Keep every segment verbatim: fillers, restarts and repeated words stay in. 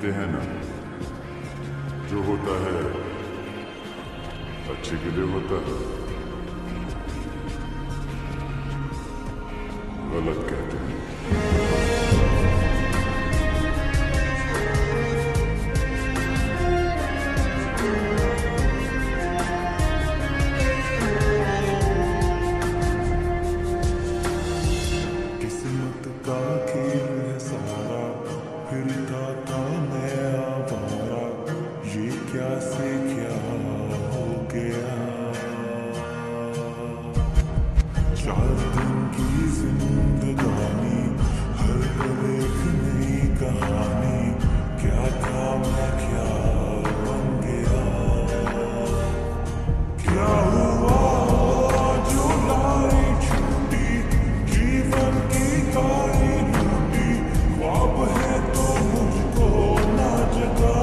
कहते हैं ना, जो होता है अच्छे के लिए होता है, गलत कहते हैं। किस्मत का खेल है सारा, फिरता था मैं आवारा, ये क्या से क्या हो गया। चार दिन की जिंदगानी, हर पल एक नई कहानी, क्या था मैं क्या बन गया। क्या हुआ जो लाई छूटी, जीवन की गाड़ी लूटी, ख्वाब है तो मुझको ना जगा।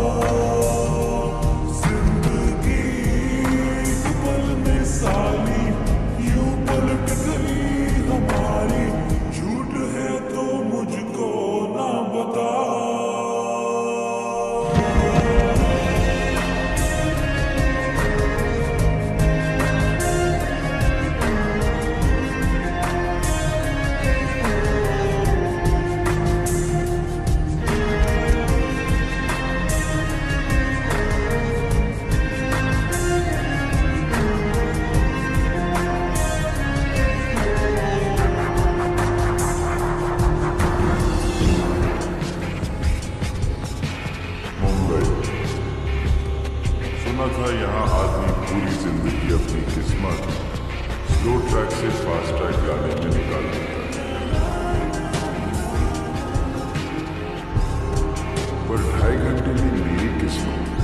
जिंदगी एक पल में साली, यूं पलट गई हमारी, झूठ है तो मुझको ना बता। सुना था यहाँ आदमी पूरी जिंदगी अपनी किस्मत स्लो ट्रैक से फास्ट ट्रैक गाने में निकाल देता है, पर ढाई घंटे में मेरी किस्मत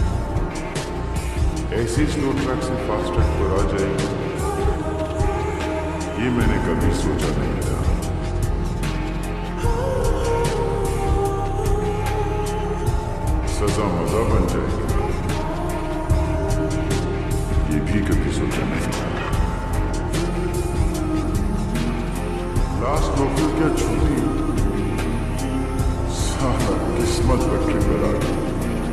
ऐसे स्लो ट्रैक से फास्ट ट्रैक पर आ जाएगी, ये मैंने कभी सोचा नहीं था। सजा मजा बन जाएगी, ये भी कभी सोचा नहीं था। लास्ट नौकरी क्या छूटी, सारा किस्मत रखे पर आ गई।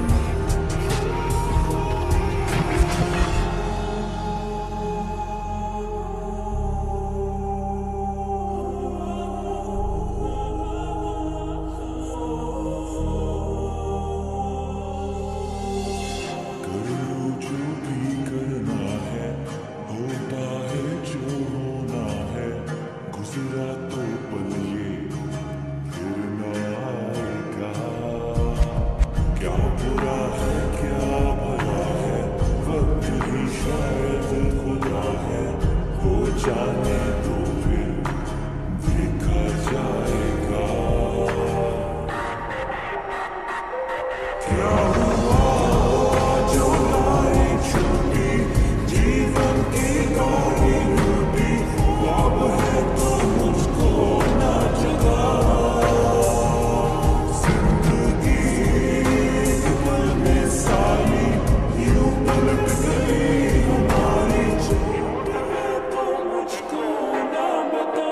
तो पल ये फिर न आएगा, क्या बुरा है क्या भला है, वक्त ही शायद खुदा है, हो जाने तो फिर देखा जाएगा। क्या हुआ जो लाई छूटी, जीवन की गाड़ी लूटी, ख्वाब है तो मुझको ना जगा। जिंदगी एक पल में साली, यूं पलट गई हमारी, झूठ है तो मुझको ना बता।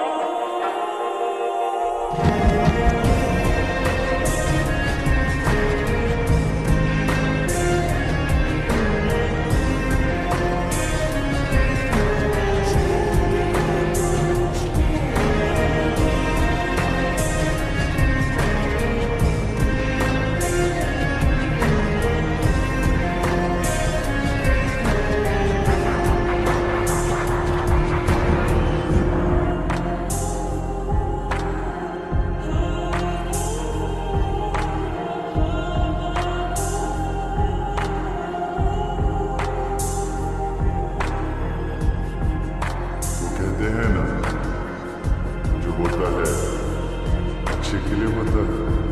कहते हैं ना, जो होता है अच्छे के लिए होता है,